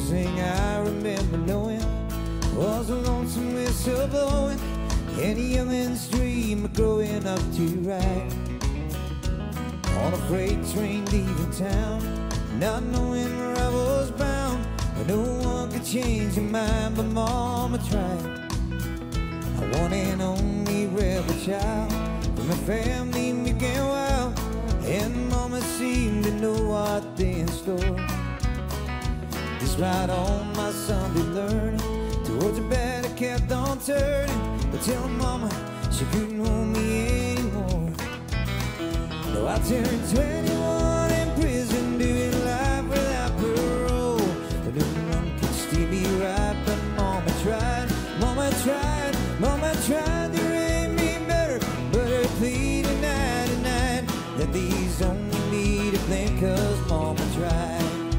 First thing I remember knowing was a lonesome whistle blowing and a youngin's dream of growing up to ride on a freight train leaving town, not knowing where I was bound. But no one could change your mind, but Mama tried. A one and only rebel child from a family began wild, and Mama seemed to know what they in store. Despite all my Sunday learning, towards the bed I kept on turning, but tell Mama she couldn't hold me anymore. No, I turned 21 in prison, doing life without parole. But no one could steer me right, but Mama tried. Mama tried, Mama tried to raise me better, but her plea tonight that these only me to blame 'cause Mama tried.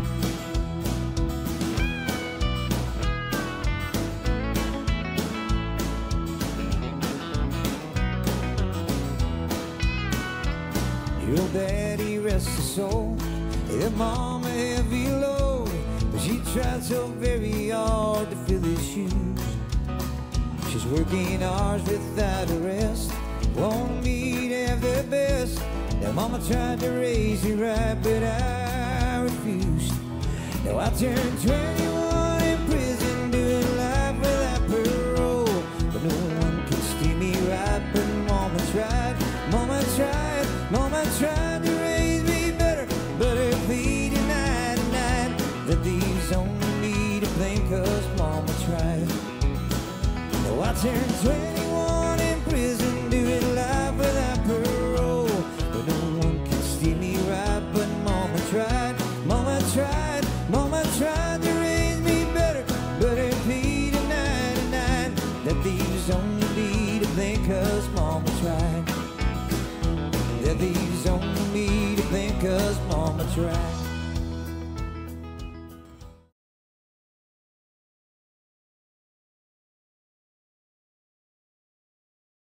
Your daddy rest his soul, your mama heavy load, but she tried so very hard to fill his shoes. She's working hours without a rest, wanting me to have the best. Now Mama tried to raise me right, but I refused. Now I turned 21 in prison, doing life without parole, but no one could steer me right, but Mama tried. Mama tried, Mama tried to raise me better, but her plea tonight that these only me to blame 'cause Mama tried. Now I turned 21 in prison, doing life without parole, but no one could steer me right, but Mama tried. Mama tried, Mama tried to raise me better, but her plea tonight that these only me to blame 'cause Mama tried. That these only me to blame 'cause Mama tried.